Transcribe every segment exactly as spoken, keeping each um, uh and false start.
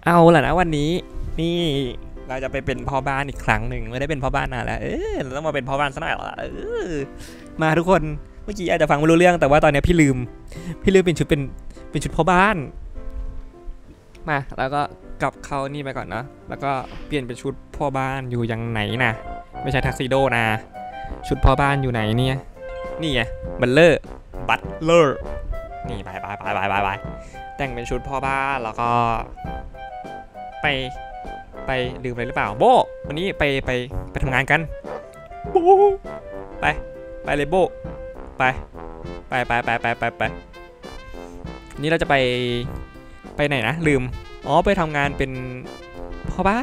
เอาล่ะนะวันนี้นี่เราจะไปเป็นพ่อบ้านอีกครั้งหนึ่งไม่ได้เป็นพ่อบ้านนานแล้วเออเราต้องมาเป็นพ่อบ้านซะหน่อยละเออมาทุกคนเมื่อกี้อาจจะฟังไม่รู้เรื่องแต่ว่าตอนนี้พี่ลืมพี่ลืมเป็นชุดเป็นเป็นชุดพ่อบ้านมาแล้วก็กลับเข้านี่ไปก่อนนะแล้วก็เปลี่ยนเป็นชุดพ่อบ้านอยู่ยังไหนนะไม่ใช่ทักซิโดนะชุดพ่อบ้านอยู่ไหนเนี่ยนี่ไงบัตเลอร์บัตเลอร์นี่ไปไปไปไปไปไปแต่งเป็นชุดพ่อบ้านแล้วก็ไปไปลืมอะไรหรือเปล่าโบวันนี้ไปไปไปทำงานกันโบไปไปเลยโบไปไปไปไปไปไปไปนี่เราจะไปไปไหนนะลืมอ๋อไปทำงานเป็นพ่อบ้าน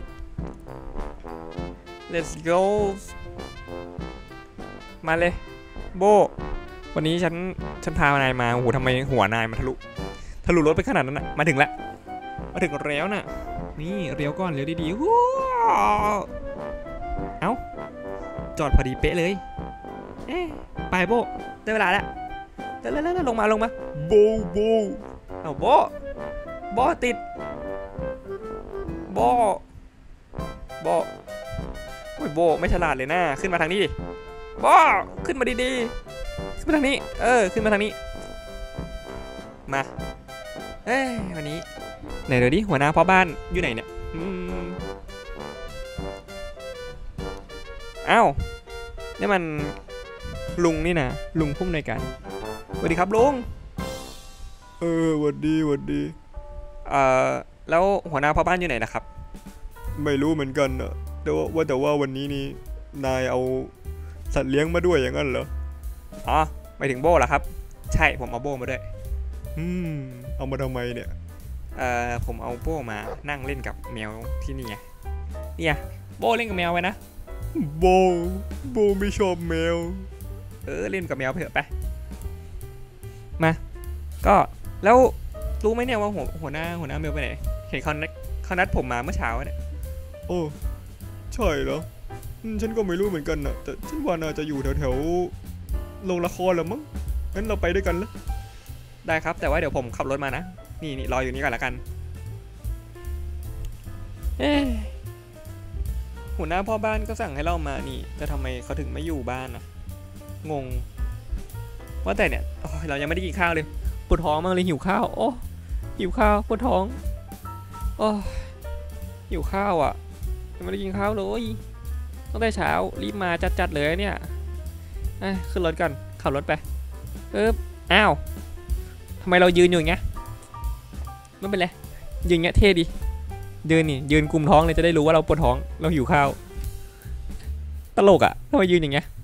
let's go มาเลยโบวันนี้ฉันฉันพานายมาโอ้โหทำไมหัวนายมันทะลุทะลุรถไปขนาดนั้นนะมาถึงแล้วมาถึงแล้วน่ะนี่เลี้ยวก่อนเลี้ยวดีๆว้าวเอ้าจอดพอดีเป๊ะเลยเอ๊ะไปโบได้เวลาแล้วแล้วแล้วลงมาลงมาโบโบเอาโบโบติดโบโบโอ้ยโบไม่ฉลาดเลยนะขึ้นมาทางนี้ดิโบขึ้นมาดีๆขึ้นมาทางนี้เออขึ้นมาทางนี้มาเอ้ยวันนี้ไหนเดี๋ยวดิหัวหน้าพ่อบ้านอยู่ไหนเนี่ยอ้าวนี่มันลุงนี่นะลุงผู้อำนวยการสวัสดีครับลุงเออสวัสดีสวัสดีเอ่อแล้วหัวหน้าพ่อบ้านอยู่ไหนนะครับไม่รู้เหมือนกันนะแต่ว่าว่าแต่ว่าวันนี้นี่นายเอาสัตว์เลี้ยงมาด้วยอย่างนั้นเหรออ๋อไปถึงโบ้เหรอครับใช่ผมเอาโบ้มาด้วยอืมเอามาทำไมเนี่ยเอ่อผมเอาโบ้มานั่งเล่นกับแมวที่นี่ไงเนี่ยโบ้เล่นกับแมวไว้นะโบ้โบ้ไม่ชอบแมวเออเล่นกับแมวเถอะไปมาก็แล้วรู้ไหมเนี่ยว่าหัวหัวหน้าหัวหน้าแมวไปไหนเห็นเขานัดเขานัดผมมาเมื่อเช้าเนี่ยโอ้ใช่เหรอฉันก็ไม่รู้เหมือนกันนะแต่ฉันว่าน่าจะอยู่แถวๆโรงละครแล้วมั้งงั้นเราไปด้วยกันเลยได้ครับแต่ว่าเดี๋ยวผมขับรถมานะนี่นี่รออยู่นี่ก่อนละกันเอ๊ะหัวหน้าพ่อบ้านก็สั่งให้เรามานี่แต่ทำไมเขาถึงไม่อยู่บ้านนะงงว่าแต่เนี่ยเรายังไม่ได้กินข้าวเลยปวดท้องมากเลยหิวข้าวโอ้หิวข้าวปวดท้องโอ้หิวข้าวอ่ะยังไม่ได้กินข้าวเลยตั้งแต่เช้ารีบมาจัดๆเลยเนี่ยขึ้นรถกันขับรถไปเอออ้าวทำไมเรายืนอยู่อย่างเงี้ยไม่เป็นไรยืนเงี้ยเท่ดียืนนี่ยืนกุมท้องเลยจะได้รู้ว่าเราปวดท้องเราหิวข้าวตลกอ่ะทำไมยืนอย่างเงี้ย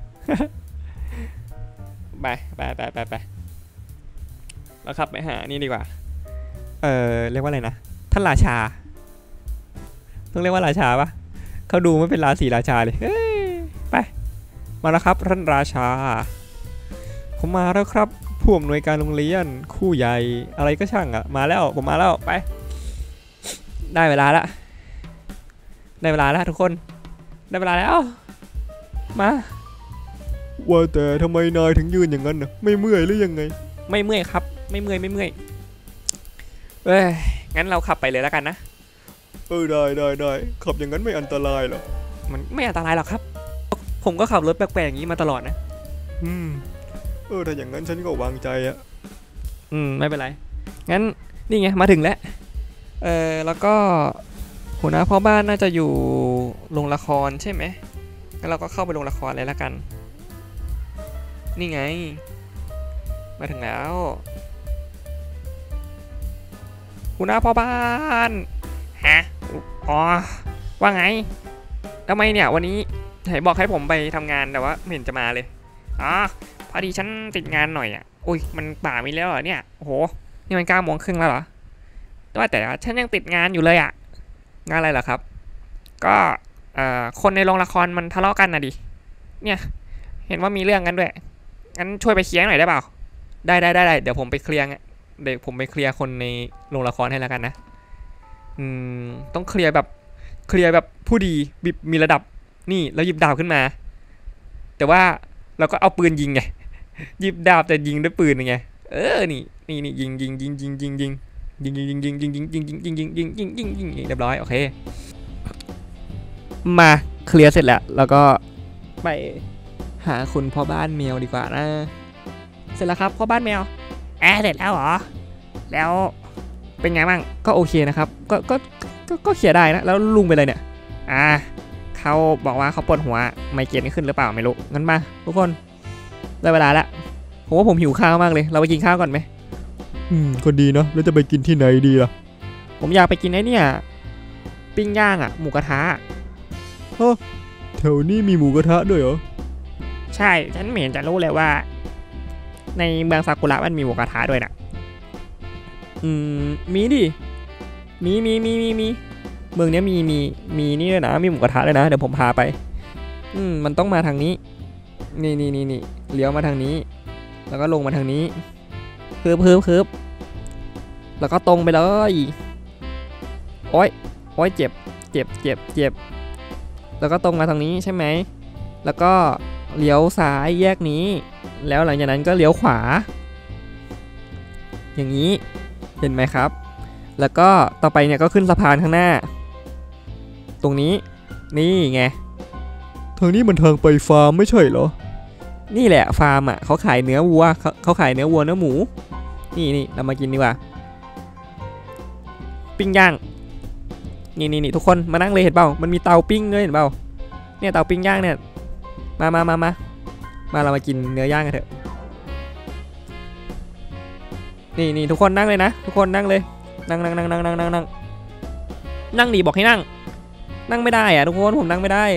ไปไปไปไปไปเราขับไปหานี่ดีกว่าเออเรียกว่าอะไรนะท่านราชาต้องเรียกว่าราชาปะเขาดูไม่เป็นราศีราชาเลยไปมาแล้วครับท่านราชาผมมาแล้วครับผู้อำนวยการโรงเรียนคู่ใหญ่อะไรก็ช่างอ่ะมาแล้วผมมาแล้วไปได้เวลาละได้เวลาแล้วทุกคนได้เวลาแล้วมาว่าแต่ทำไมนายถึงยืนอย่างนั้นน่ะไม่เมื่อยหรือยังไงไม่เมื่อยครับไม่เมื่อยไม่เมื่อยเอ้ยงั้นเราขับไปเลยแล้วกันนะเออได้ได้ได้ขับอย่างนั้นไม่อันตรายหรอมันไม่อันตรายหรอกครับผมก็ขับรถแปลกๆอย่างนี้มาตลอดนะอืมเออถ้าอย่างนั้นฉันก็วางใจอะอืมไม่เป็นไรงั้นนี่ไงมาถึงแล้วเออแล้วก็หัวหน้าพ่อบ้านน่าจะอยู่โรงละครใช่ไหมงั้นเราก็เข้าไปโรงละครเลยแล้วกันนี่ไงมาถึงแล้วหัวหน้าพ่อบ้านฮะอ๋อว่าไงทำไมเนี่ยวันนี้ไหนบอกให้ผมไปทำงานแต่ว่าไม่เห็นจะมาเลยอ๋อพอดีฉันติดงานหน่อยอ่ะอุ้ยมันป่ามีแล้วเหรอเนี่ยโอ้โหนี่มันเก้าโมงครึ่งแล้วเหรอว่าแต่ฉันยังติดงานอยู่เลยอ่ะงานอะไรเหรอครับก็คนในโรงละครมันทะเลาะกันนะดิเนี่ยเห็นว่ามีเรื่องกันด้วยงั้นช่วยไปเคลียร์หน่อยได้เปล่าได้ได้ได้เดี๋ยวผมไปเคลียร์เดี๋ยวผมไปเคลียร์คนในโรงละครให้แล้วกันนะอืมต้องเคลียร์แบบเคลียร์แบบผู้ดีมีระดับนี่แล้วหยิบดาบขึ้นมาแต่ว่าเราก็เอาปืนยิงไงหยิบดาบแต่ยิงด้วยปืนไงเออนี่นี่นี่ยิงยิงยิงยิงยิงยิงยิงยิงยิงยิงยิงยิงยิงยิงยิงยิงยิงยิงยิงยิงเรียบร้อยโอเคมาเคลียร์เสร็จแล้วแล้วก็ไปหาคุณพ่อบ้านแมวดีกว่านะเสร็จแล้วครับพ่อบ้านแมวแอร์เสร็จแล้วเหรอแล้วเป็นไงบ้างก็โอเคนะครับก็ก็ก็ก็เคลียร์ได้นะแล้วลุงไปเลยเนี่ยอ่าเขาบอกว่าเขาปวดหัวไมเกรนขึ้นหรือเปล่าไม่รู้งั้นมาทุกคนได้เวลาแล้วผมว่าผมหิวข้าวมากเลยเราไปกินข้าวก่อนไหมอืมก็ดีนะแล้วจะไปกินที่ไหนดีล่ะผมอยากไปกินไอ้นี่ปิ้งย่างอ่ะหมูกระทะเฮ้แถวนี้มีหมูกระทะด้วยเหรอใช่ฉันไม่เห็นจะรู้เลยว่าในเมืองซากุระมันมีหมูกระทะด้วยนะอืมมีดิมีมีมีมีมีเมืองนี้มีมีมีนี่ด้วยนะมีหมูกระทะเลยนะเดี๋ยวผมพาไปอืมมันต้องมาทางนี้นี่นี่นี่นี่เลี้ยวมาทางนี้แล้วก็ลงมาทางนี้เพิ่มเพิ่มเพิ่มแล้วก็ตรงไปเลยโอ๊ยโอ๊ยเจ็บเจ็บเจ็บเจ็บแล้วก็ตรงมาทางนี้ใช่ไหมแล้วก็เลี้ยวซ้ายแยกนี้แล้วหลังจากนั้นก็เลี้ยวขวาอย่างนี้เห็นไหมครับแล้วก็ต่อไปเนี่ยก็ขึ้นสะพานข้างหน้าตรงนี้นี่ไงทางนี้มันทางไปฟาร์มไม่ใช่เหรอนี่แหละฟาร์มอ่ะเขาขายเนื้อวัวเขาเขาขายเนื้อวัวเนื้อหมูนี่นี่เรามากินดีกว่าปิ้งย่างนี่นี่นี่ทุกคนมานั่งเลยเห็นเปล่ามันมีเตาปิ้งเลยเห็นเปล่าเนี่ยเตาปิ้งย่างเนี่ยมามามามามาเรามากินเนื้อย่างกันเถอะนี่นี่ทุกคนนั่งเลยนะทุกคนนั่งเลยนั่งนั่งนั่งนั่งนั่งนั่งนั่งนั่งดีบอกให้นั่งนั่งไม่ได้อะทุกคนผมนั่งไม่ได้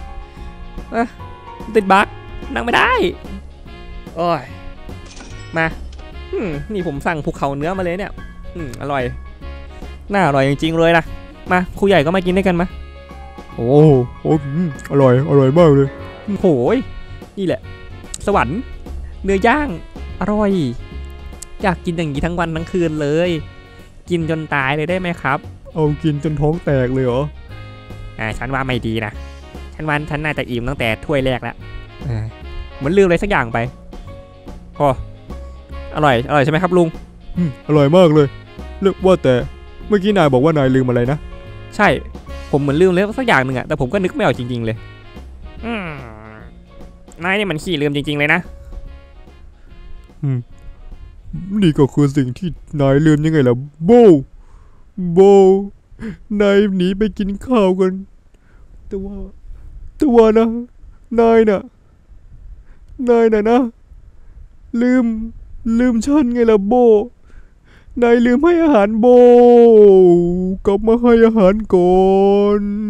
ติดบั๊กนั่งไม่ได้โอ้ยมานี่ผมสั่งภูเขาเนื้อมาเลยเนี่ยอร่อยน่าอร่อยจริงๆเลยนะมาครูใหญ่ก็มากินด้วยกันมาโอ้โหอร่อยอร่อยมากเลยโหยนี่แหละสวรรค์เนื้อย่างอร่อยอยากกินอย่างนี้ทั้งวันทั้งคืนเลยกินจนตายเลยได้ไหมครับเอากินจนท้องแตกเลยเหรออ่าฉันว่าไม่ดีนะฉันว่าฉันน่าจะอิ่มตั้งแต่ถ้วยแรกแล้วเหมือนลืมอะไรสักอย่างไปโอ้อร่อยอร่อยใช่ไหมครับลุงอืมอร่อยมากเลยเรียกว่าแต่เมื่อกี้นายบอกว่านายลืมอะไรนะใช่ผมเหมือนลืมเลยสักอย่างหนึ่งอะแต่ผมก็นึกไม่ออกจริงๆเลยอืมนายนี่มันขี้ลืมจริงๆเลยนะอืมนี่ก็คือสิ่งที่นายลืมยังไงล่ะโบโบนายหนีไปกินข้าวกันแต่ว่าแต่ว่านะนายน่ะนายน่ะนะลืมลืมฉันไงล่ะโบนายลืมให้อาหารโบกลับมาให้อาหารก่อน